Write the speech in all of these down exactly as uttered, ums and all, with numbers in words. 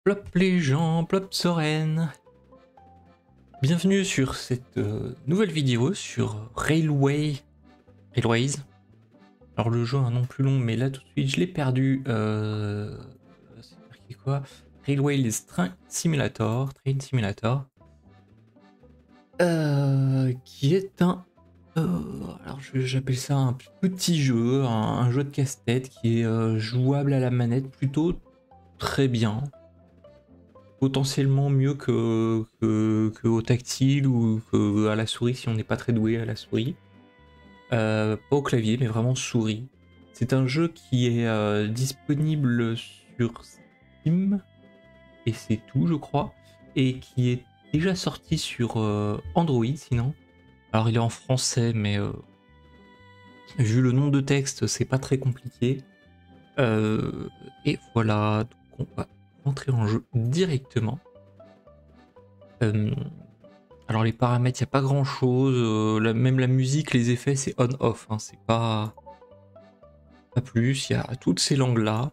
Plop les gens, plop Soren. Bienvenue sur cette euh, nouvelle vidéo sur Railway... Railways. Alors le jeu a un nom plus long, mais là tout de suite je l'ai perdu. Euh... C'est marqué quoi? Railways Train Simulator. Train Simulator. Euh, qui est un... Euh, alors j'appelle ça un petit jeu, un, un jeu de casse-tête qui est euh, jouable à la manette plutôt très bien. Potentiellement mieux que, que, que au tactile ou que à la souris si on n'est pas très doué à la souris. Euh, pas au clavier mais vraiment souris. C'est un jeu qui est euh, disponible sur Steam et c'est tout je crois, et qui est déjà sorti sur euh, Android sinon. Alors il est en français mais euh, vu le nombre de textes c'est pas très compliqué. Euh, et voilà, donc on va rentrer en jeu directement. Euh, alors les paramètres, il n'y a pas grand chose, euh, la, même la musique, les effets c'est on-off, hein, c'est pas, pas plus, il y a toutes ces langues là.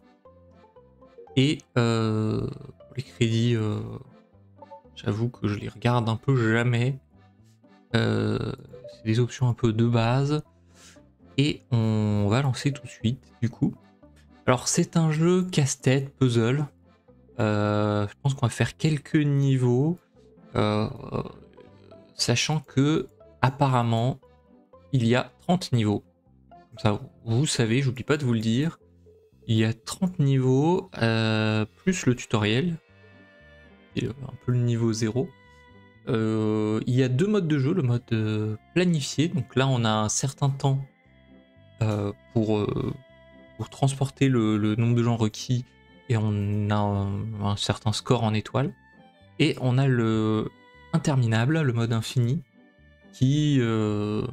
Et euh, les crédits, euh, j'avoue que je les regarde un peu jamais. Euh, c'est des options un peu de base. Et on va lancer tout de suite du coup. Alors c'est un jeu casse-tête, puzzle. Euh, je pense qu'on va faire quelques niveaux. Euh, sachant que apparemment il y a trente niveaux. Comme ça, vous savez, j'oublie pas de vous le dire. Il y a trente niveaux, euh, plus le tutoriel, et un peu le niveau zéro. Euh, il y a deux modes de jeu, le mode euh, planifié, donc là on a un certain temps euh, pour, euh, pour transporter le, le nombre de gens requis, et on a un, un certain score en étoiles. Et on a le interminable, le mode infini, qui... Euh,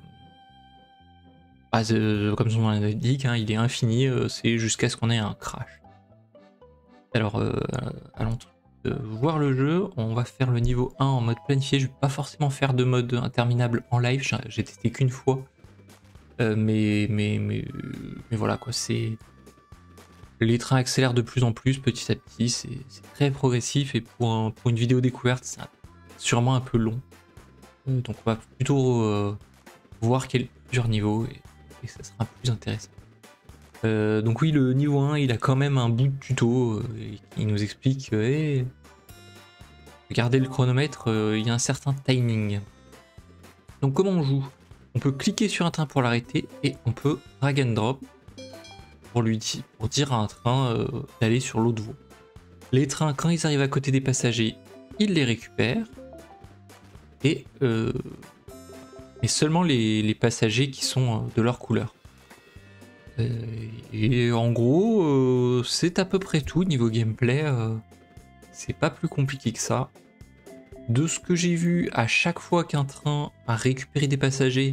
Ah, comme son nom l'indique, hein, il est infini, euh, c'est jusqu'à ce qu'on ait un crash. Alors, euh, allons euh, voir le jeu. On va faire le niveau un en mode planifié. Je vais pas forcément faire de mode interminable en live, j'ai testé qu'une fois. Euh, mais, mais, mais, mais voilà quoi, c'est... Les trains accélèrent de plus en plus petit à petit, c'est très progressif, et pour, un, pour une vidéo découverte, c'est sûrement un peu long. Euh, donc on va plutôt euh, voir quel, plusieurs niveaux, et et ça sera plus intéressant. Euh, donc oui, le niveau un, il a quand même un bout de tuto, euh, il nous explique euh, hey, regardez le chronomètre, euh, il y a un certain timing. Donc comment on joue? On peut cliquer sur un train pour l'arrêter, et on peut drag and drop pour, lui di pour dire à un train euh, d'aller sur l'autre voie. Les trains, quand ils arrivent à côté des passagers, ils les récupèrent, et euh, mais seulement les, les passagers qui sont de leur couleur. Euh, et en gros, euh, c'est à peu près tout niveau gameplay. Euh, c'est pas plus compliqué que ça. De ce que j'ai vu, à chaque fois qu'un train a récupéré des passagers,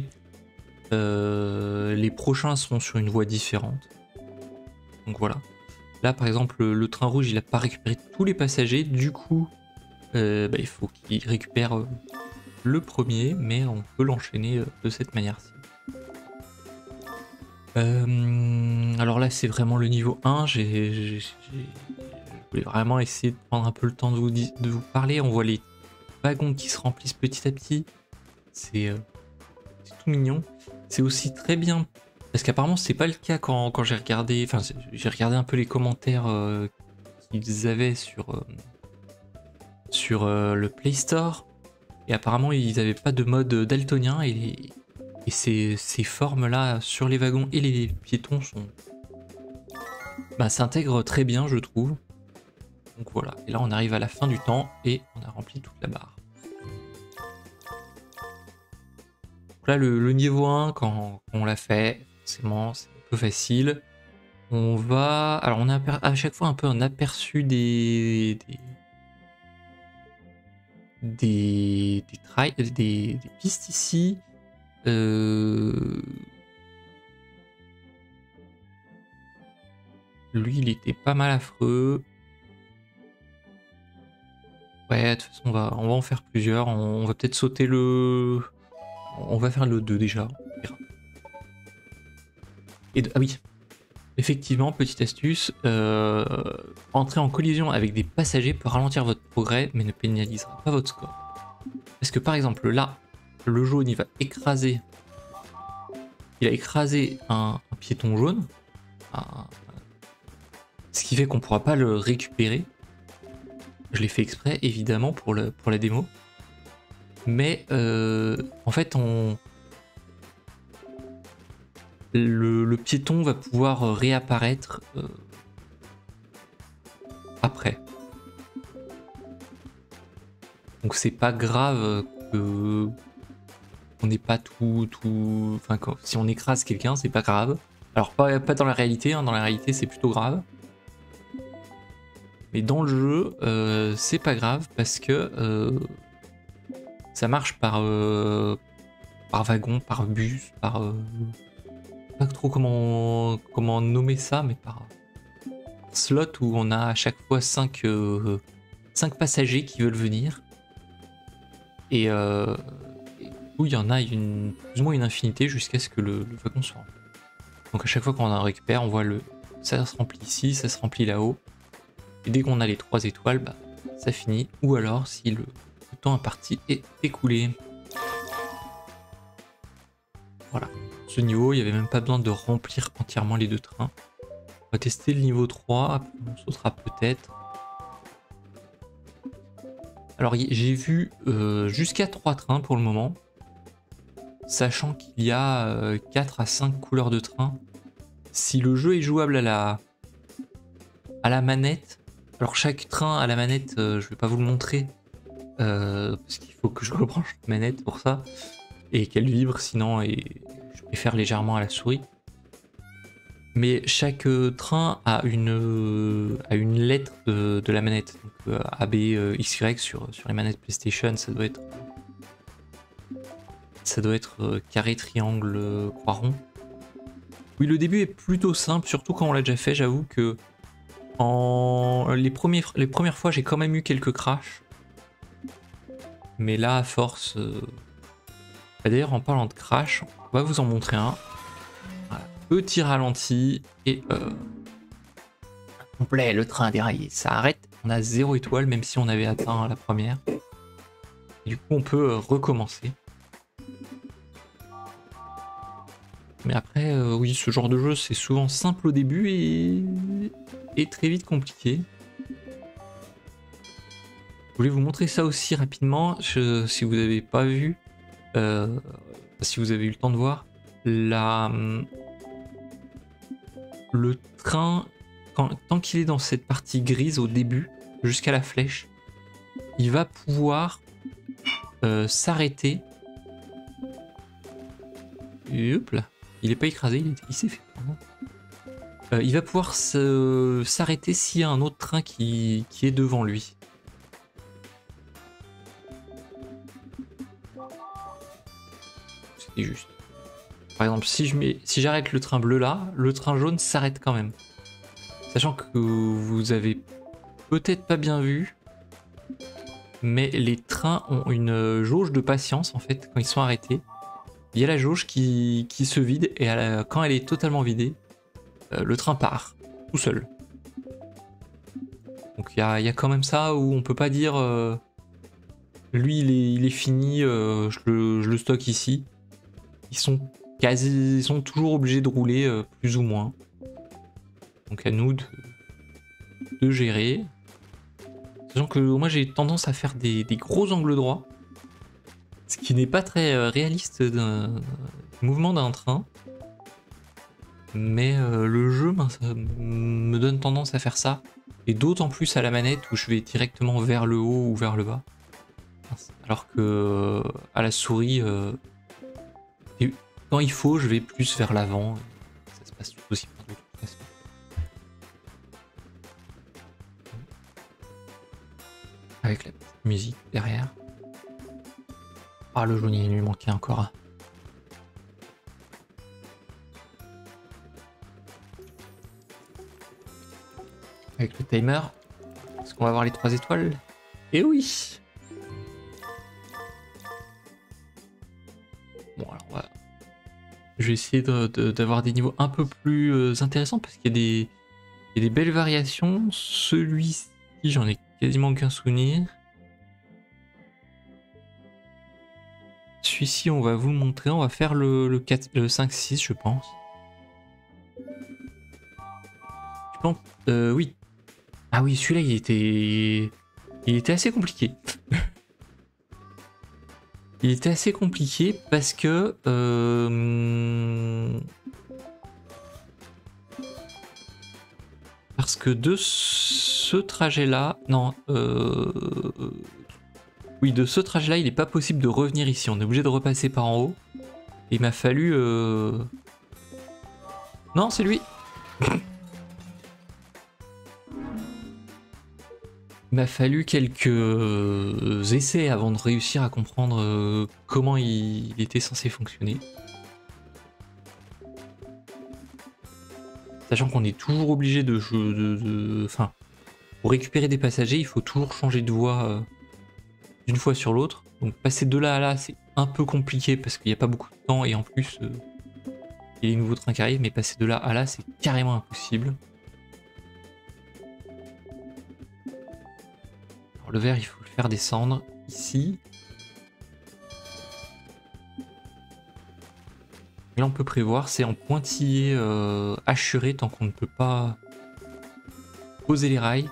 euh, les prochains sont sur une voie différente. Donc voilà. Là, par exemple, le, le train rouge, il a pas récupéré tous les passagers. Du coup, euh, bah, il faut qu'il récupère euh, le premier, mais on peut l'enchaîner euh, de cette manière-ci. Euh, alors là, c'est vraiment le niveau un. J'ai, je voulais vraiment essayer de prendre un peu le temps de vous, de vous parler. On voit les wagons qui se remplissent petit à petit. C'est euh, tout mignon. C'est aussi très bien, parce qu'apparemment, c'est pas le cas quand, quand j'ai regardé. Enfin, j'ai regardé un peu les commentaires euh, qu'ils avaient sur, euh, sur euh, le Play Store. Et apparemment, ils n'avaient pas de mode daltonien, et, les, et ces, ces formes-là sur les wagons et les piétons sont... Bah, s'intègrent très bien, je trouve. Donc voilà, et là on arrive à la fin du temps, et on a rempli toute la barre. Donc là, le, le niveau un, quand, quand on l'a fait, forcément, c'est un peu facile. On va... Alors on a à chaque fois un peu un aperçu des... des... Des, des, trails, des, des pistes ici. Euh... Lui, il était pas mal affreux. Ouais, de toute façon, on va, on va en faire plusieurs. On, on va peut-être sauter le... On va faire le deux déjà. Et de... Ah oui. effectivement, petite astuce, euh, entrer en collision avec des passagers peut ralentir votre progrès, mais ne pénalisera pas votre score. Parce que par exemple, là, le jaune, il va écraser... Il a écrasé un, un piéton jaune, un, ce qui fait qu'on pourra pas le récupérer. Je l'ai fait exprès, évidemment, pour, le, pour la démo. Mais, euh, en fait, on... Le, le piéton va pouvoir réapparaître euh, après. Donc c'est pas grave que on n'ait pas tout, tout... Enfin, quand, si on écrase quelqu'un, c'est pas grave. Alors pas, pas dans la réalité, hein. Dans la réalité c'est plutôt grave. Mais dans le jeu, euh, c'est pas grave parce que euh, ça marche par, euh, par wagon, par bus, par... Euh, pas trop comment, comment nommer ça, mais par slot où on a à chaque fois cinq euh, passagers qui veulent venir. Et, euh, et où il y en a une, plus ou moins une infinité jusqu'à ce que le, le wagon soit rempli. Donc à chaque fois qu'on en récupère, on voit le ça se remplit ici, ça se remplit là-haut. Et dès qu'on a les trois étoiles, bah, ça finit. Ou alors si le, le temps imparti est écoulé. Voilà. Ce niveau, il n'y avait même pas besoin de remplir entièrement les deux trains. On va tester le niveau trois, après on sautera peut-être. Alors j'ai vu euh, jusqu'à trois trains pour le moment, sachant qu'il y a euh, quatre à cinq couleurs de train. Si le jeu est jouable à la, à la manette, alors chaque train à la manette, euh, je vais pas vous le montrer, euh, parce qu'il faut que je rebranche la manette pour ça, et qu'elle vibre sinon, et je préfère légèrement à la souris. Mais chaque euh, train a une, euh, a une lettre de, de la manette. Donc, euh, A, B, euh, X, Y sur, sur les manettes PlayStation, ça doit être, ça doit être euh, carré, triangle, euh, croix rond. Oui, le début est plutôt simple, surtout quand on l'a déjà fait. J'avoue que en les, premiers, les premières fois, j'ai quand même eu quelques crashs. Mais là, à force... Euh... D'ailleurs, en parlant de crash, on va vous en montrer un. Voilà. Petit ralenti et euh, complet, le train a déraillé, ça arrête, on a zéro étoile même si on avait atteint la première. Et du coup on peut euh, recommencer. Mais après euh, oui, ce genre de jeu c'est souvent simple au début et, et très vite compliqué. Je voulais vous montrer ça aussi rapidement, je, si vous n'avez pas vu, euh, si vous avez eu le temps de voir, la... Le train, quand, tant qu'il est dans cette partie grise au début, jusqu'à la flèche, il va pouvoir euh, s'arrêter. Hop là, il est pas écrasé, il, il s'est fait. Euh, il va pouvoir s'arrêter s'il y a un autre train qui, qui est devant lui. C'était juste. Par exemple, si je mets, si j'arrête le train bleu là, le train jaune s'arrête quand même. Sachant que vous avez peut-être pas bien vu, mais les trains ont une jauge de patience en fait quand ils sont arrêtés. Il y a la jauge qui, qui se vide et à la, quand elle est totalement vidée, euh, le train part tout seul. Donc il y a, y a quand même ça où on peut pas dire euh, lui il est, il est fini, euh, je, le, je le stocke ici. Ils sont quasi, ils sont toujours obligés de rouler euh, plus ou moins. Donc à nous de, de gérer. Sachant que moi j'ai tendance à faire des, des gros angles droits. Ce qui n'est pas très euh, réaliste d'un mouvement d'un train. Mais euh, le jeu ben, ça me donne tendance à faire ça. Et d'autant plus à la manette où je vais directement vers le haut ou vers le bas. Alors que euh, à la souris... Euh, quand il faut, je vais plus vers l'avant. Ça se passe tout aussi bien de toute façon. Avec la petite musique derrière. Ah, le jaune, il lui manquait encore un. Avec le timer. Est-ce qu'on va avoir les trois étoiles? Eh oui! Bon, alors on va Je vais essayer d'avoir de, de, des niveaux un peu plus euh, intéressants parce qu'il y a des, il y a des belles variations. Celui-ci, j'en ai quasiment aucun souvenir. Celui-ci, on va vous le montrer. On va faire le, le, quatre, le cinq six, je pense. Je pense euh, oui. Ah oui, celui-là, il était... Il était assez compliqué. Il était assez compliqué parce que... Euh... Parce que de ce trajet-là... Non. Euh... Oui, de ce trajet-là, il n'est pas possible de revenir ici. On est obligé de repasser par en haut. Et il m'a fallu... Euh... Non, c'est lui. Il m'a fallu quelques essais avant de réussir à comprendre comment il était censé fonctionner. Sachant qu'on est toujours obligé de... de, de enfin, pour récupérer des passagers, il faut toujours changer de voie euh, d'une fois sur l'autre. Donc passer de là à là, c'est un peu compliqué parce qu'il n'y a pas beaucoup de temps et en plus, euh, il y a les nouveaux trains qui arrivent, mais passer de là à là, c'est carrément impossible. Alors, le vert, il faut le faire descendre ici. Et là, on peut prévoir, c'est en pointillé euh, hachuré tant qu'on ne peut pas poser les rails.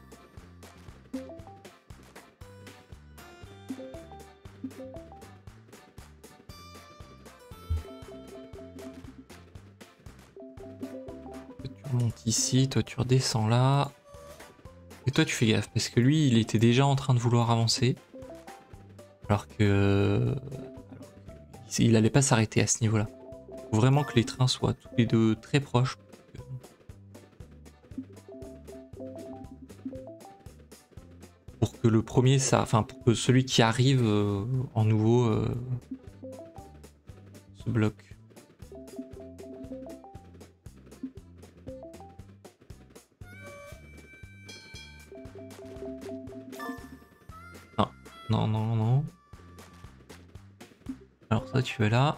Tu montes ici, toi tu redescends là. Et toi tu fais gaffe parce que lui il était déjà en train de vouloir avancer. Alors que... Il allait pas s'arrêter à ce niveau là. Faut vraiment que les trains soient tous les deux très proches. Pour que le premier, ça, enfin pour que celui qui arrive euh, en nouveau euh, se bloque. Non, non, non, non. Alors ça, tu es là.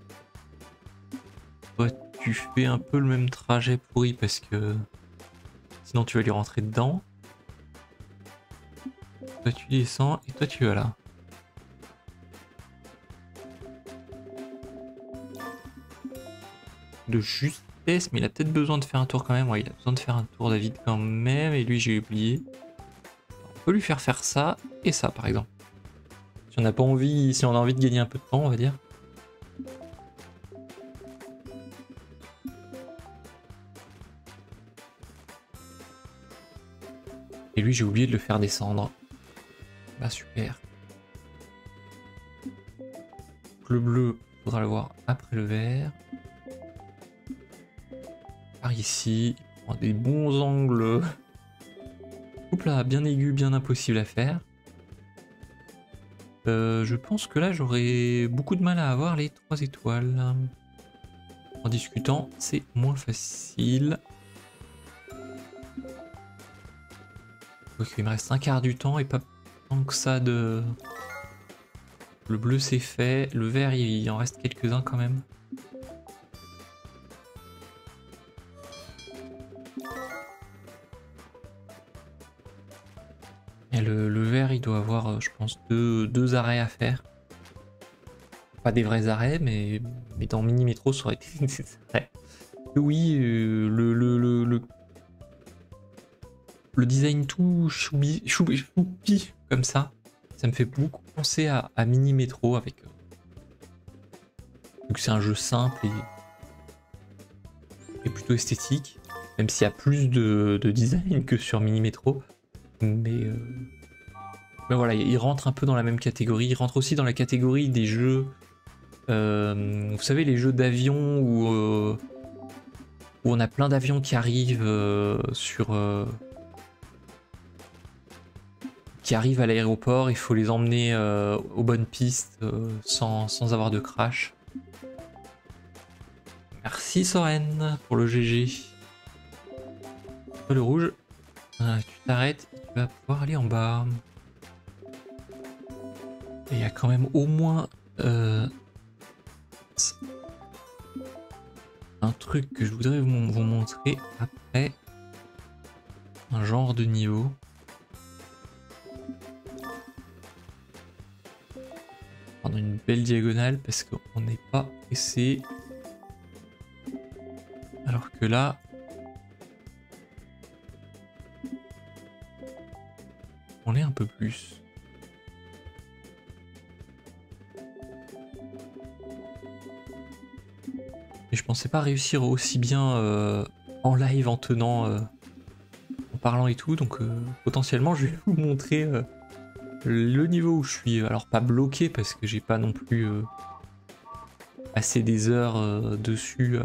Toi, tu fais un peu le même trajet pourri parce que sinon tu vas lui rentrer dedans. Toi, tu descends et toi, tu vas là. De justesse, mais il a peut-être besoin de faire un tour quand même. Ouais, il a besoin de faire un tour, David, quand même. Et lui, j'ai oublié. On peut lui faire faire ça et ça, par exemple. Si on n'a pas envie, si on a envie de gagner un peu de temps, on va dire. Et lui, j'ai oublié de le faire descendre. Bah super. Le bleu, faudra le voir après le vert. Par ici, il prend des bons angles. Oups là, bien aigu, bien impossible à faire. Euh, je pense que là, j'aurais beaucoup de mal à avoir les trois étoiles. En discutant, c'est moins facile. Ok, il me reste un quart du temps et pas tant que ça de... Le bleu c'est fait, le vert il en reste quelques-uns quand même. Et le, le vert il doit avoir je pense deux, deux arrêts à faire. Pas des vrais arrêts mais, mais dans Mini Metro ça aurait été des arrêts. Oui, euh, le, le, le, le, le design tout choubi, choubi, choupi comme ça, ça me fait beaucoup penser à, à Mini Metro avec... Euh, vu que c'est un jeu simple et, et plutôt esthétique, même s'il y a plus de, de design que sur Mini Metro. Mais, euh, mais voilà, il rentre un peu dans la même catégorie. Il rentre aussi dans la catégorie des jeux... Euh, vous savez, les jeux d'avion où, euh, où on a plein d'avions qui arrivent euh, sur... Euh, qui arrivent à l'aéroport, il faut les emmener euh, aux bonnes pistes euh, sans, sans avoir de crash. Merci Soren pour le G G. Le rouge, ah, tu t'arrêtes, tu vas pouvoir aller en bas. Et il y a quand même au moins... Euh, un truc que je voudrais vous, vous montrer après. Un genre de niveau. Prendre une belle diagonale parce qu'on n'est pas pressé. Alors que là, on l'est un peu plus. Et je pensais pas réussir aussi bien euh, en live en tenant, euh, en parlant et tout. Donc euh, potentiellement, je vais vous montrer euh, le niveau où je suis. Alors pas bloqué parce que j'ai pas non plus euh, passé des heures euh, dessus. Euh,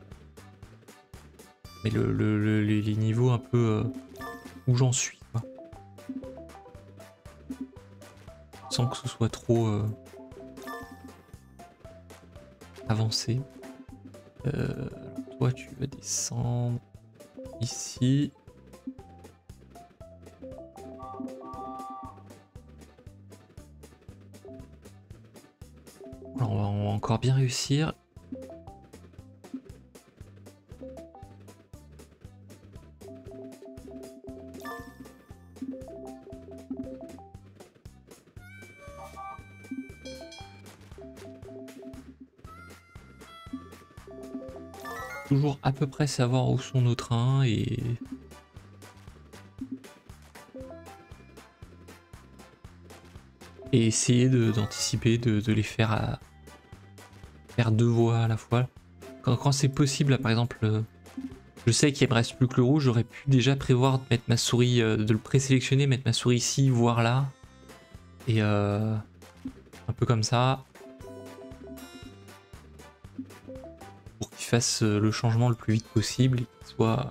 mais le, le, le, les, les niveaux un peu euh, où j'en suis, quoi. Sans que ce soit trop euh, avancé. Euh, alors toi tu vas descendre ici. Alors on va, on va encore bien réussir. Toujours à peu près savoir où sont nos trains et... et essayer d'anticiper, de, de, de les faire à faire deux voies à la fois. Quand, quand c'est possible, là par exemple, euh, je sais qu'il me reste plus que le rouge, j'aurais pu déjà prévoir de mettre ma souris, euh, de le présélectionner, mettre ma souris ici, voire là. Et euh, un peu comme ça. Pour qu'il fasse le changement le plus vite possible et qu'il soit...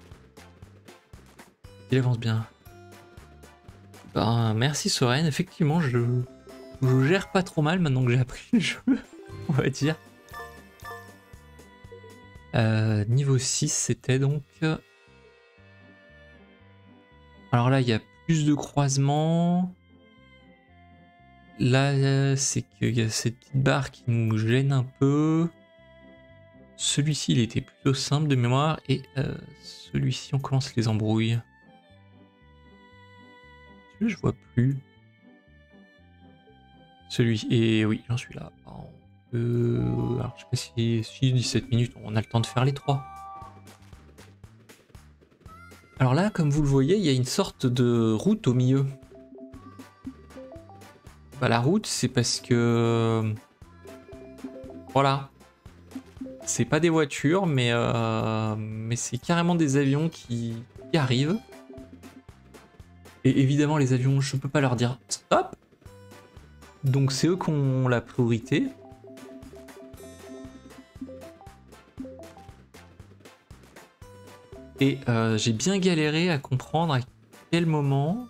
Il avance bien. Ben, merci Soren, effectivement je... je gère pas trop mal maintenant que j'ai appris le jeu, on va dire. Euh, niveau six c'était donc... Alors là il y a plus de croisements. Là c'est qu'il y a cette petite barre qui nous gêne un peu. Celui-ci il était plutôt simple de mémoire et euh, celui-ci on commence les embrouilles. Celui-là je vois plus. Celui et oui j'en suis là. Euh, alors je sais pas si, si dix-sept minutes on a le temps de faire les trois. Alors là comme vous le voyez il y a une sorte de route au milieu. Bah, la route c'est parce que voilà. C'est pas des voitures, mais, euh, mais c'est carrément des avions qui, qui arrivent. Et évidemment, les avions, je peux pas leur dire stop. Donc c'est eux qui ont la priorité. Et euh, j'ai bien galéré à comprendre à quel moment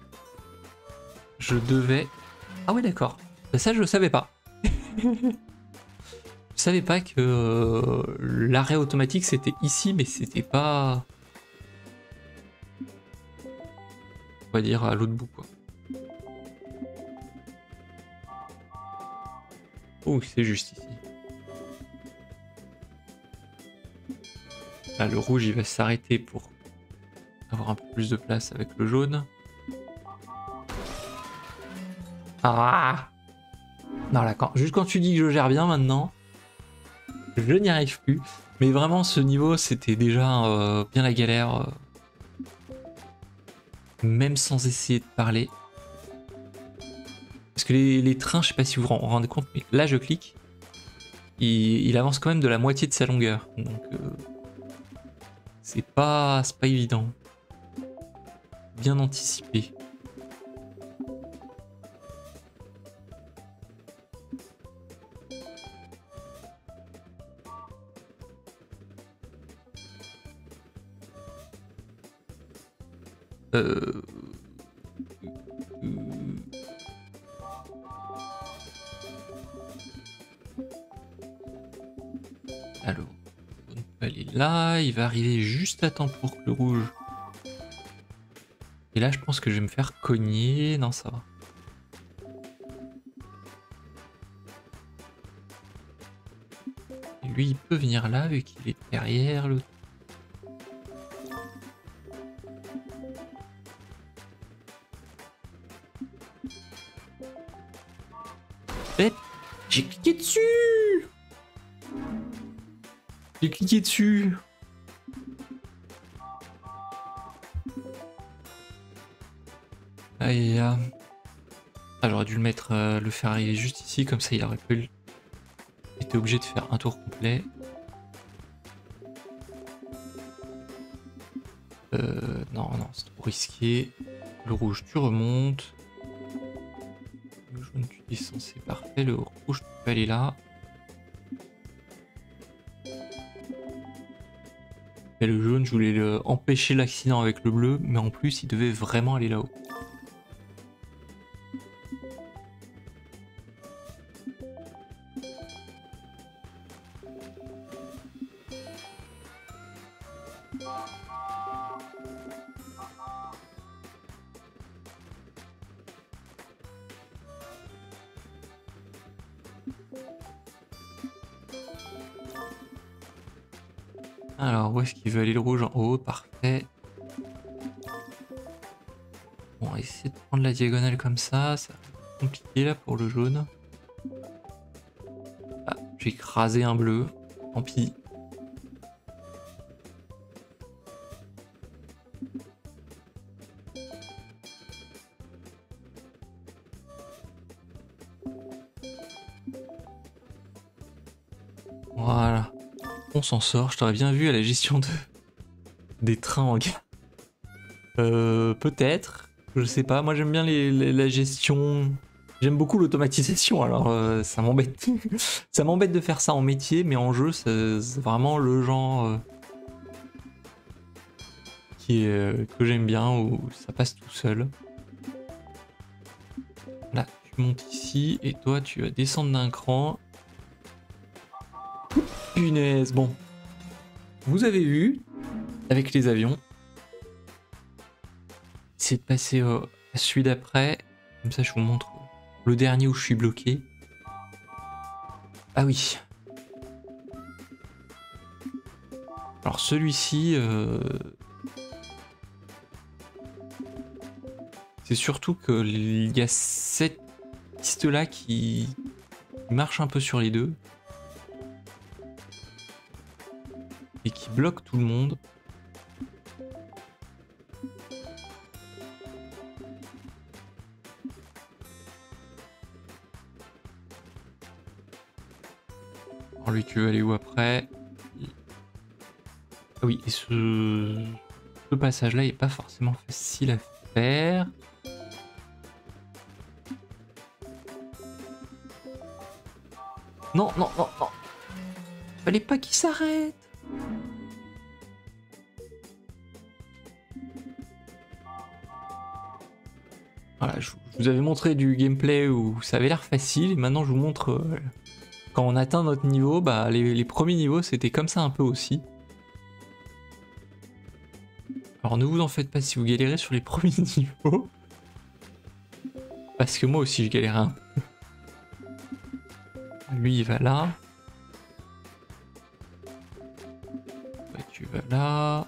je devais... Ah ouais d'accord, ça je le savais pas. Je savais pas que euh, l'arrêt automatique c'était ici, mais c'était pas... On va dire à l'autre bout quoi. Oh c'est juste ici. Là le rouge il va s'arrêter pour avoir un peu plus de place avec le jaune. Ah non là quand, juste quand tu dis que je gère bien maintenant, je n'y arrive plus. Mais vraiment ce niveau c'était déjà euh, bien la galère. Euh, même sans essayer de parler. Parce que les, les trains, je sais pas si vous vous rendez compte, mais là je clique. Il, il avance quand même de la moitié de sa longueur. Donc euh, c'est pas, c'est pas évident. Bien anticipé. Euh... Alors, on peut aller là, il va arriver juste à temps pour que le rouge. Et là, je pense que je vais me faire cogner. Non, ça va. lui il peut venir là vu qu'il est derrière le... Eh, j'ai cliqué dessus. J'ai cliqué dessus. Aïe, ah, j'aurais dû le mettre, euh, le faire arriver juste ici, comme ça il aurait pu... Il était obligé de faire un tour complet. Euh, non, non, c'est trop risqué. Le rouge, tu remontes. Le jaune, tu descends, c'est parfait. Le rouge, tu peux aller là. Et le jaune, je voulais le... empêcher l'accident avec le bleu, mais en plus, il devait vraiment aller là-haut. Alors, où est-ce qu'il veut aller le rouge? En haut, parfait. Bon, on va essayer de prendre la diagonale comme ça. Ça va être compliqué là pour le jaune. Ah, j'ai écrasé un bleu. Tant pis. Voilà. On s'en sort. Je t'aurais bien vu à la gestion de... des trains en gare. Euh, peut-être. Je sais pas. Moi, j'aime bien les, les- la gestion. J'aime beaucoup l'automatisation. Alors, euh, ça m'embête. Ça m'embête de faire ça en métier, mais en jeu, c'est c'est vraiment le genre euh, qui est, euh, que j'aime bien, où ça passe tout seul. Là, tu montes ici, et toi, tu vas descendre d'un cran. Punaise, bon. Vous avez vu, avec les avions, c'est de passer euh, à celui d'après. Comme ça, je vous montre le dernier où je suis bloqué. Ah oui. Alors celui-ci, euh... c'est surtout qu'il y a cette piste-là qui marche un peu sur les deux. Et qui bloque tout le monde. Alors lui, tu veux aller où après? Ah oui, et ce, ce passage-là est pas forcément facile à faire. Non, non, non, non. Fallait pas qu'il s'arrête. Voilà, je vous avais montré du gameplay où ça avait l'air facile, et maintenant je vous montre euh, quand on atteint notre niveau, bah les, les premiers niveaux c'était comme ça un peu aussi. Alors ne vous en faites pas si vous galérez sur les premiers niveaux, parce que moi aussi je galérais un peu. Lui il va là. Ouais, tu vas là.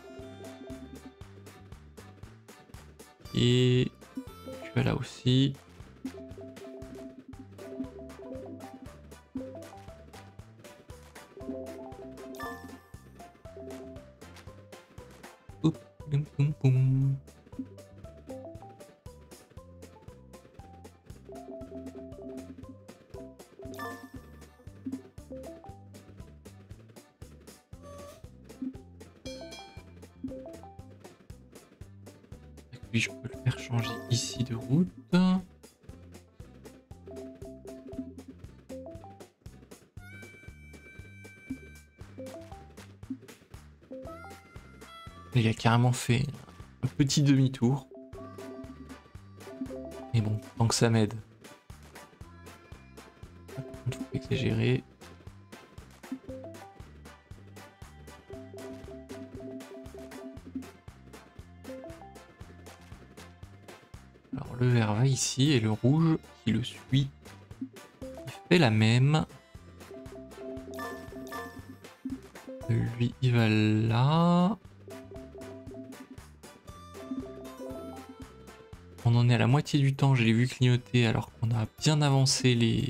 Et tu vas là aussi. Oup, boum, boum, boum. Lui, je peux le faire changer ici de route. Il a carrément fait un petit demi-tour. Mais bon, tant que ça m'aide. Il faut exagérer. Alors le vert va ici et le rouge qui le suit, il fait la même. Lui, il va là. On en est à la moitié du temps, je l'ai vu clignoter alors qu'on a bien avancé les...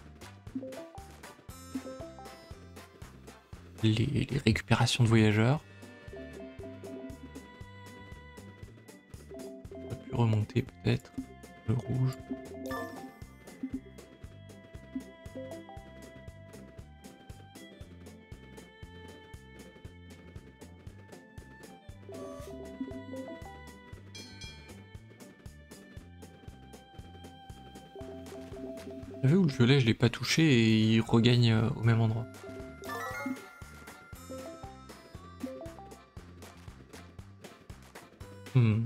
les, les récupérations de voyageurs. On aurait pu remonter peut-être le rouge. Vous avez vu où le violet, je l'ai pas touché et il regagne au même endroit. Hmm.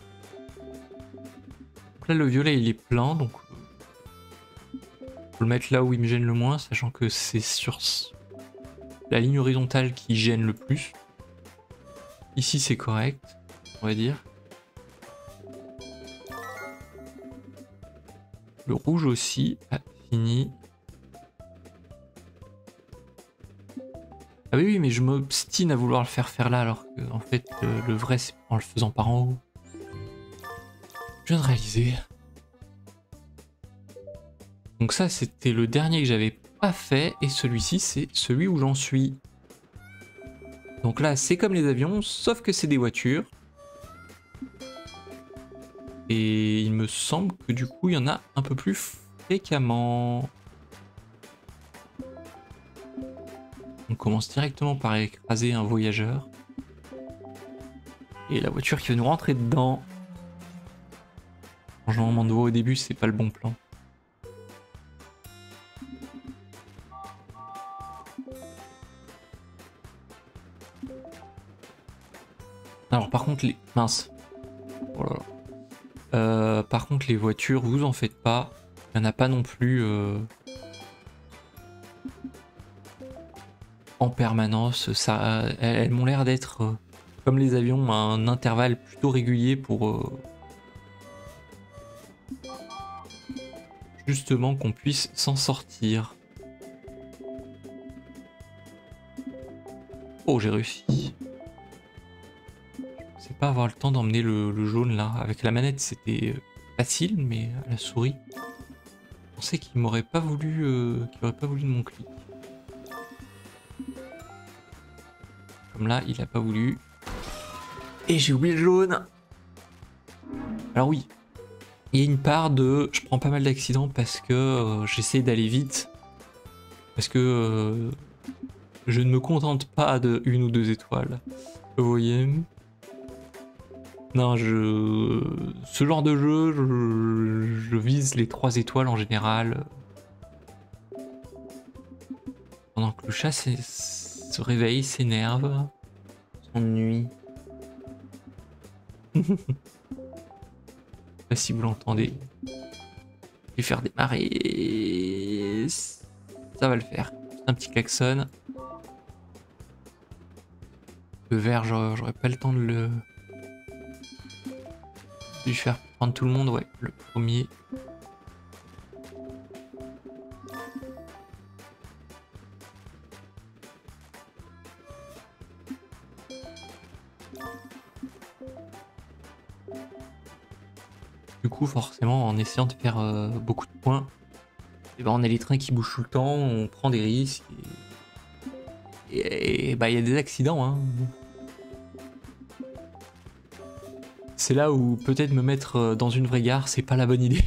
Donc là le violet il est plein, donc faut le mettre là où il me gêne le moins, sachant que c'est sur la ligne horizontale qui gêne le plus. Ici c'est correct, on va dire. Le rouge aussi a fini. Ah oui, oui, mais je m'obstine à vouloir le faire faire là, alors que en fait, le, le vrai, c'est en le faisant par en haut. Je viens de réaliser. Donc ça, c'était le dernier que j'avais pas fait, et celui-ci, c'est celui où j'en suis. Donc là, c'est comme les avions, sauf que c'est des voitures. Et il me semble que du coup, il y en a un peu plus fréquemment. On commence directement par écraser un voyageur. Et la voiture qui va nous rentrer dedans. Changement de voie au début, c'est pas le bon plan. Alors par contre, les... Mince. Oh là là. Euh, par contre, les voitures, vous en faites pas. Il n'y en a pas non plus euh, en permanence. Ça, elles, elles m'ont l'air d'être, euh, comme les avions, à un intervalle plutôt régulier pour euh, justement qu'on puisse s'en sortir. Oh, j'ai réussi. Je sais pas avoir le temps d'emmener le, le jaune là. Avec la manette, c'était facile, mais à la souris, je pensais qu'il m'aurait pas voulu, euh, qu'il aurait pas voulu de mon clic. Comme là, il a pas voulu. Et j'ai oublié le jaune. Alors oui, il y a une part de... Je prends pas mal d'accidents parce que euh, j'essaie d'aller vite. Parce que euh, je ne me contente pas de une ou deux étoiles. Vous voyez? Non, je... Ce genre de jeu, je, je vise les trois étoiles en général. Pendant que le chat se réveille, s'énerve, s'ennuie. Je sais pas si vous l'entendez. Je vais faire démarrer. Ça va le faire. Un petit klaxon. Le vert, j'aurais pas le temps de le... de lui faire prendre tout le monde. Ouais, le premier. Du coup, forcément, en essayant de faire euh, beaucoup de points, et ben on a les trains qui bougent tout le temps, on prend des risques, et, et, et bah il y a des accidents. Hein. C'est là où peut-être me mettre dans une vraie gare, c'est pas la bonne idée.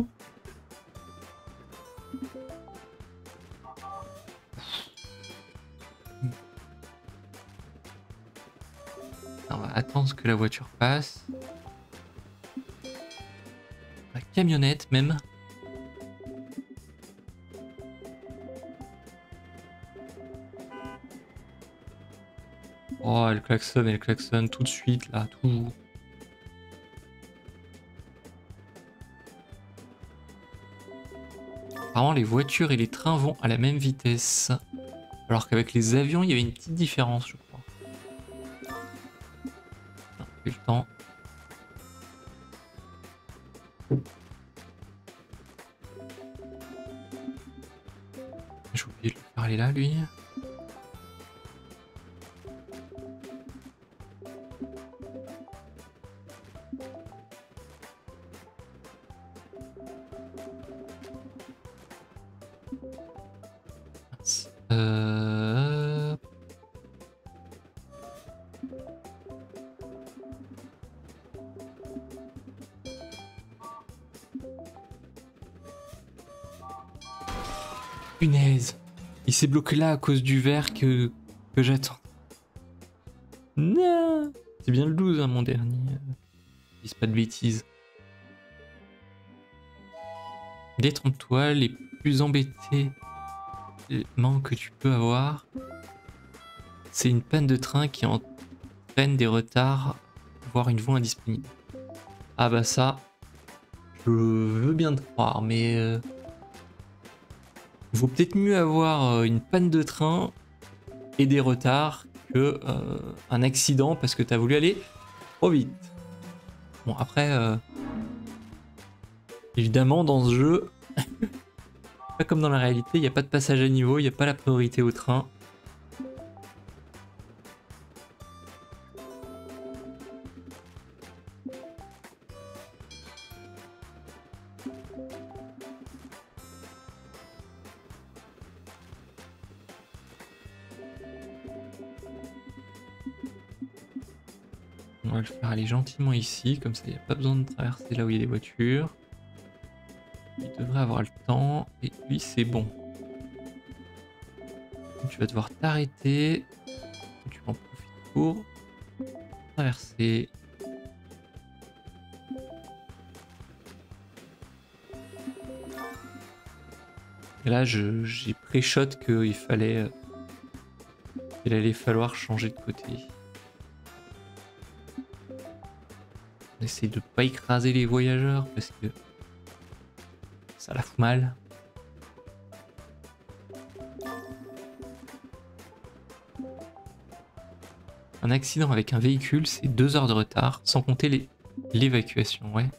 On va attendre que la voiture passe. La camionnette même. Oh, elle klaxonne, elle klaxonne tout de suite là, toujours. Apparemment, les voitures et les trains vont à la même vitesse. Alors qu'avec les avions, il y avait une petite différence, je crois. On a eu le temps. J'ai oublié de le faire aller là, lui. Euh... Punaise. Il s'est bloqué là à cause du verre que, que j'attends. Non. C'est bien le douze, hein, mon dernier. Je dis pas de bêtises. Détrompe-toi, les plus embêtés que tu peux avoir, c'est une panne de train qui entraîne des retards, voire une voie indisponible. Ah bah ça, je veux bien te croire, mais euh, il vaut peut-être mieux avoir une panne de train et des retards que euh, un accident parce que t'as voulu aller trop vite. Bon après, euh, évidemment dans ce jeu, pas comme dans la réalité, il n'y a pas de passage à niveau, il n'y a pas la priorité au train. On va le faire aller gentiment ici, comme ça il n'y a pas besoin de traverser là où il y a des voitures. Il devrait avoir le temps, et lui c'est bon. Tu vas devoir t'arrêter, tu en profites pour traverser. Et là j'ai pré-shot qu'il fallait, qu'il allait falloir changer de côté. On essaye de pas écraser les voyageurs parce que ça la fout mal. Un accident avec un véhicule, c'est deux heures de retard, sans compter l'évacuation, ouais.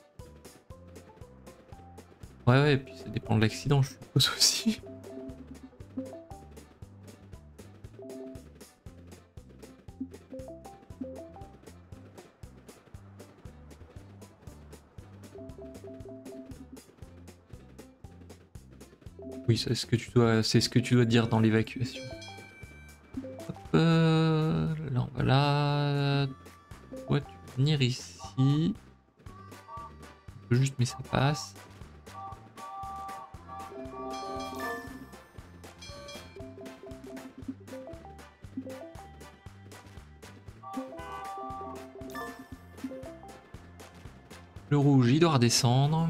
Ouais, ouais, et puis ça dépend de l'accident, je suppose aussi. Oui, c'est ce que tu dois, c'est ce que tu dois dire dans l'évacuation. Hop, euh, là on va là. Ouais, tu peux venir ici. On peut juste, mais ça passe. Le rouge, il doit redescendre.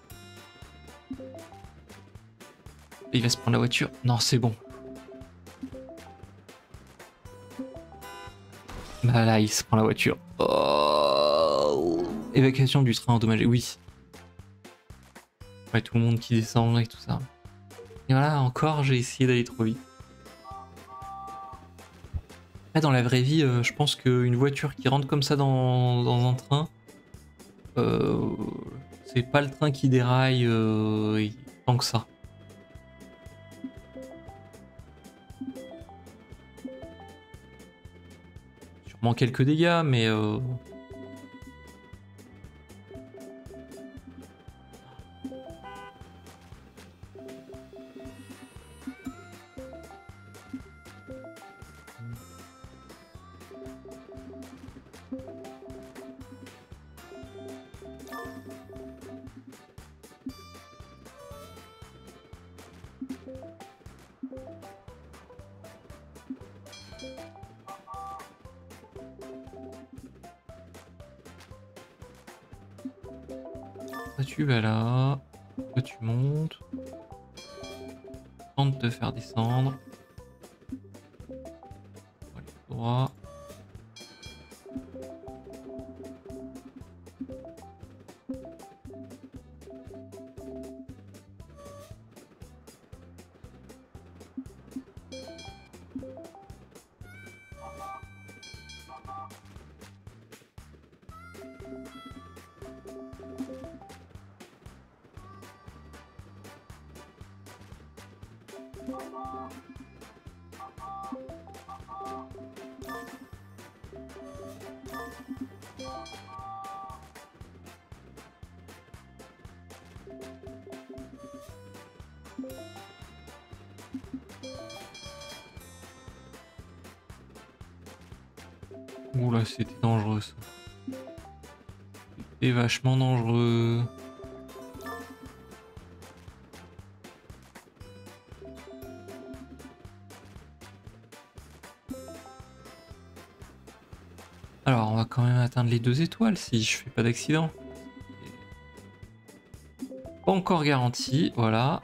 Et il va se prendre la voiture. Non, c'est bon. Bah là, il se prend la voiture. Oh. Évacuation du train endommagé, oui. Ouais, tout le monde qui descend et tout ça. Et voilà, encore, j'ai essayé d'aller trop vite. Après, dans la vraie vie, euh, je pense qu'une voiture qui rentre comme ça dans, dans un train, euh, c'est pas le train qui déraille euh, tant que ça. Sûrement quelques dégâts, mais... Euh... Toi tu vas là, toi tu montes, tente de te faire descendre. Voilà, droit. Oula, c'était dangereux ça. C'était vachement dangereux. Alors, on va quand même atteindre les deux étoiles si je fais pas d'accident. Pas encore garanti, voilà.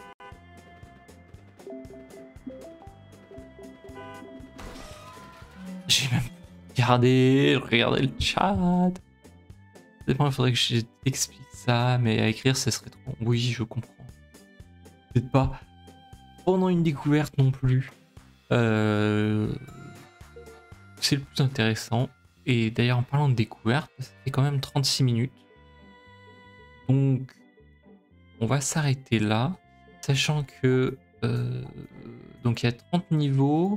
J'ai même regardé, regardé le chat. Il faudrait que je t'explique ça, mais à écrire, ça serait trop. Oui, je comprends. Peut-être pas pendant une découverte non plus. Euh... C'est le plus intéressant. Et d'ailleurs, en parlant de découverte, ça fait quand même trente-six minutes. Donc, on va s'arrêter là, sachant que euh, donc il y a trente niveaux.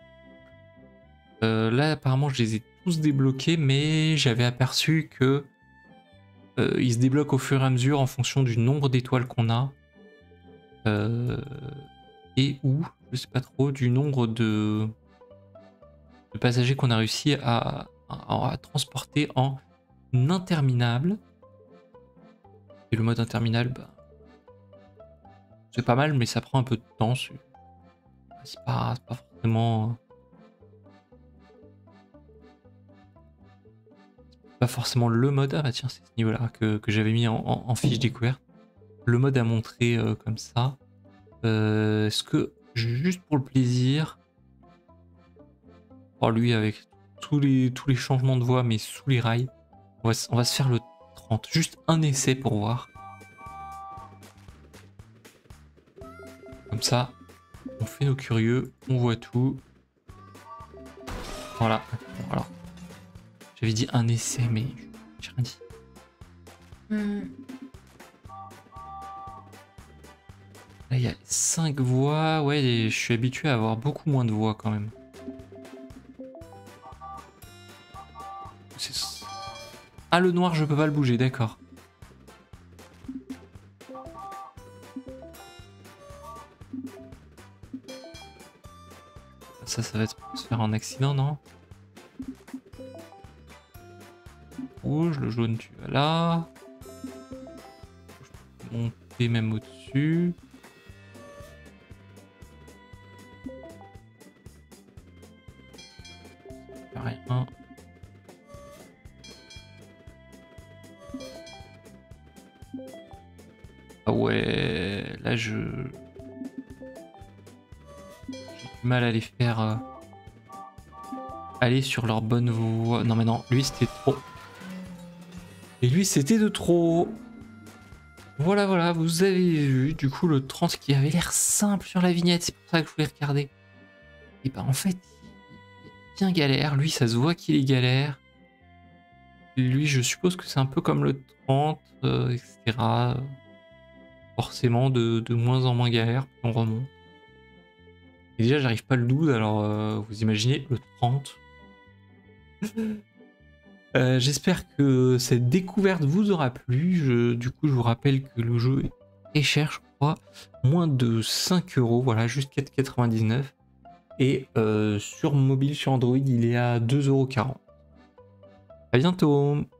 Euh, là, apparemment, je les ai tous débloqués, mais j'avais aperçu que euh, ils se débloquent au fur et à mesure en fonction du nombre d'étoiles qu'on a euh, et ou, je sais pas trop, du nombre de, de passagers qu'on a réussi à, à, à transporter en interminable. Et le mode interminable, bah, c'est pas mal, mais ça prend un peu de temps. C'est pas, pas forcément. Pas forcément le mode. Ah bah tiens, c'est ce niveau-là que, que j'avais mis en, en, en fiche découverte. Le mode à montrer euh, comme ça. Euh, Est-ce que, juste pour le plaisir. Oh, lui, avec tous les, tous les changements de voix, mais sous les rails. On va, on va se faire le trente. Juste un essai pour voir. Comme ça, on fait nos curieux, on voit tout. Voilà. Bon, alors, j'avais dit un essai, mais j'ai rien dit. Mm. Là, il y a cinq voix. Ouais, et je suis habitué à avoir beaucoup moins de voix quand même. Ah, le noir, je peux pas le bouger, d'accord. Ça, ça va être pour se faire un accident, non? Rouge, le jaune, tu vas là. Je peux monter même au-dessus. Rien. Ah ouais, là je... J'ai du mal à les faire euh, aller sur leur bonne voie. Non mais non, lui c'était trop. Et lui c'était de trop. Voilà, voilà, vous avez vu du coup le trente qui avait l'air simple sur la vignette, c'est pour ça que je voulais regarder. Et bah en fait, il est bien galère, lui ça se voit qu'il est galère. Lui je suppose que c'est un peu comme le trente, euh, et cetera. Forcément de, de moins en moins galère, puis on remonte. Et déjà j'arrive pas le douze, alors euh, vous imaginez le trente. Euh, J'espère que cette découverte vous aura plu. Je, du coup, je vous rappelle que le jeu est cher, je crois. Moins de cinq euros, voilà, juste quatre euros quatre-vingt-dix-neuf. Et euh, sur mobile, sur Android, il est à deux euros quarante. À bientôt!